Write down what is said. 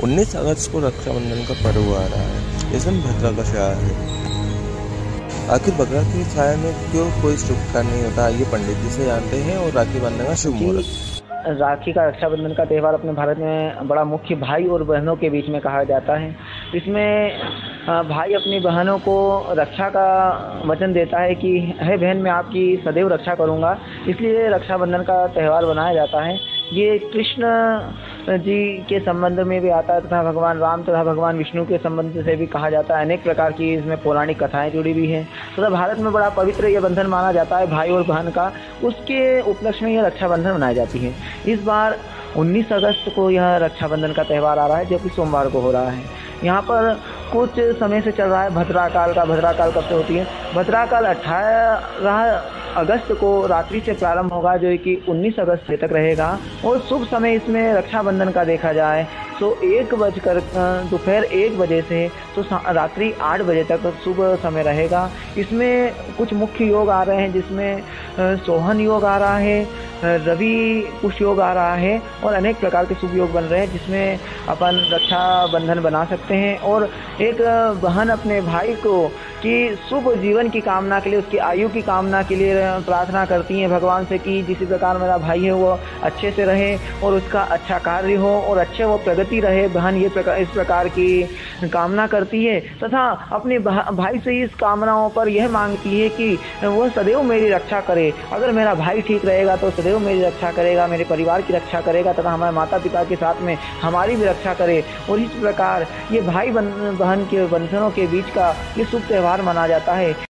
19 अगस्त को रक्षाबंधन का पर्व आ रहा है। इस दिन भद्रा का छाया है। आखिर भद्रा की छाया में क्यों कोई शुभ कार्य नहीं होता, ये पंडित जी से जानते हैं। और राखी बांधने का शुभ मुहूर्त। राखी का रक्षाबंधन का त्यौहार अपने भारत में बड़ा मुख्य भाई और बहनों के बीच में कहा जाता है। इसमें भाई अपनी बहनों को रक्षा का वचन देता है कि हे बहन, मैं आपकी सदैव रक्षा करूंगा। इसलिए रक्षाबंधन का त्यौहार बनाया जाता है। ये कृष्ण जी के संबंध में भी आता है तथा भगवान राम तथा भगवान विष्णु के संबंध से भी कहा जाता है। अनेक प्रकार की इसमें पौराणिक कथाएं जुड़ी हुई हैं तथा भारत में बड़ा पवित्र यह बंधन माना जाता है भाई और बहन का। उसके उपलक्ष्य में यह रक्षाबंधन मनाई जाती है। इस बार 19 अगस्त को यह रक्षाबंधन का त्यौहार आ रहा है, जो कि सोमवार को हो रहा है। यहाँ पर कुछ समय से चल रहा है भद्राकाल का। भद्राकाल कब से होती है? भद्राकाल 18 अगस्त को रात्रि से प्रारंभ होगा, जो कि 19 अगस्त तक रहेगा। और शुभ समय इसमें रक्षाबंधन का देखा जाए तो दोपहर 1 बजे से तो रात्रि 8 बजे तक शुभ समय रहेगा। इसमें कुछ मुख्य योग आ रहे हैं, जिसमें सोहन योग आ रहा है, रवि कुश योग आ रहा है और अनेक प्रकार के शुभ योग बन रहे हैं, जिसमें अपन रक्षाबंधन बना सकते हैं। और एक बहन अपने भाई को कि शुभ जीवन की कामना के लिए, उसकी आयु की कामना के लिए प्रार्थना करती हैं भगवान से कि जिस प्रकार मेरा भाई है वो अच्छे से रहे और उसका अच्छा कार्य हो और अच्छे वो प्रगति रहे। बहन इस प्रकार की कामना करती है तथा अपने भाई से इस कामनाओं पर यह मांगती है कि वह सदैव मेरी रक्षा करे। अगर मेरा भाई ठीक रहेगा तो सदैव मेरी रक्षा करेगा, मेरे परिवार की रक्षा करेगा तथा हमारे माता पिता के साथ में हमारी भी रक्षा करे। और इस प्रकार ये भाई बहन के बंधनों के बीच का ये शुभ त्यौहार माना जाता है।